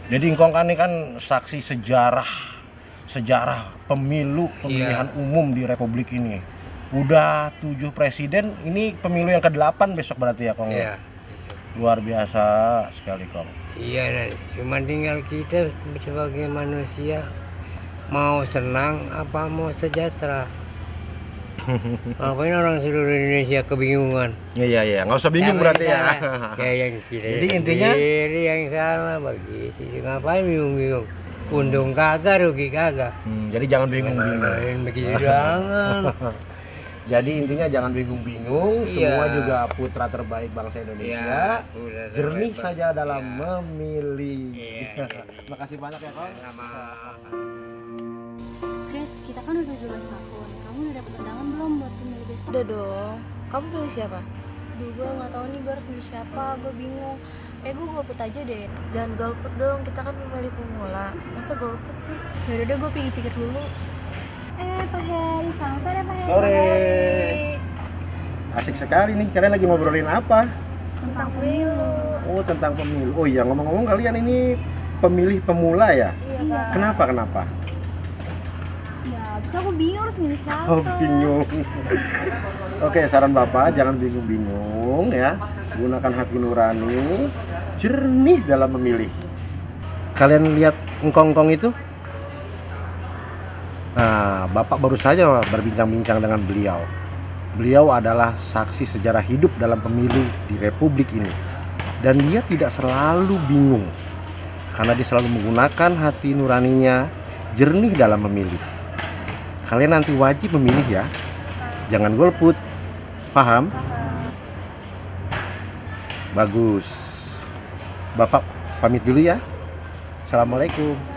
Jadi Ngkong kan ini kan saksi sejarah pemilihan umum di Republik ini. Udah 7 presiden, ini pemilu yang ke-8 besok berarti ya Kong? Iya. Luar biasa sekali Kong. Iya, cuma tinggal kita sebagai manusia mau senang apa mau sejahtera. Ngapain orang seluruh Indonesia kebingungan? Iya, nggak usah bingung berarti ya. Kayak yang kita Jadi intinya yang salah begitu. Ngapain bingung-bingung? Untung kagak, rugi kagak. Jadi jangan bingung-bingung. Main begitu jangan. Jadi intinya jangan bingung-bingung, Iya. semua juga putra terbaik bangsa Indonesia. Iya, Jernih terbaik, saja dalam iya. memilih. Iya. Makasih banyak ya Kong. Sama. Chris, kita kan udah 17 tahun. Kamu udah dapet undangan belum buat pemilu besok? Udah dong. Kamu pilih siapa? Aduh, gue gak tahu nih gue harus milih siapa. Gue bingung. Gue golput aja deh. Jangan golput dong, kita kan pemilih pemula. Masa golput sih? Yaudah deh, gue pikir-pikir dulu. Pak Heri, selamat sore Pak Heri. Sore. Asik sekali nih. Kalian lagi ngobrolin apa? Tentang pemilu. Oh, tentang pemilu. Oh iya, ngomong-ngomong kalian ini pemilih pemula ya? Iya Pak. Kenapa? Ya, abis aku bingung harus milih siapa. Oh, bingung. Oke, saran Bapak jangan bingung-bingung ya. Gunakan hati nurani, jernih dalam memilih. Kalian lihat engkong-engkong itu? Nah, Bapak baru saja berbincang-bincang dengan beliau. Beliau adalah saksi sejarah hidup dalam pemilu di Republik ini. Dan dia tidak selalu bingung. Karena dia selalu menggunakan hati nuraninya, jernih dalam memilih. Kalian nanti wajib memilih ya. Jangan golput. Paham? Bagus. Bapak pamit dulu ya. Assalamualaikum.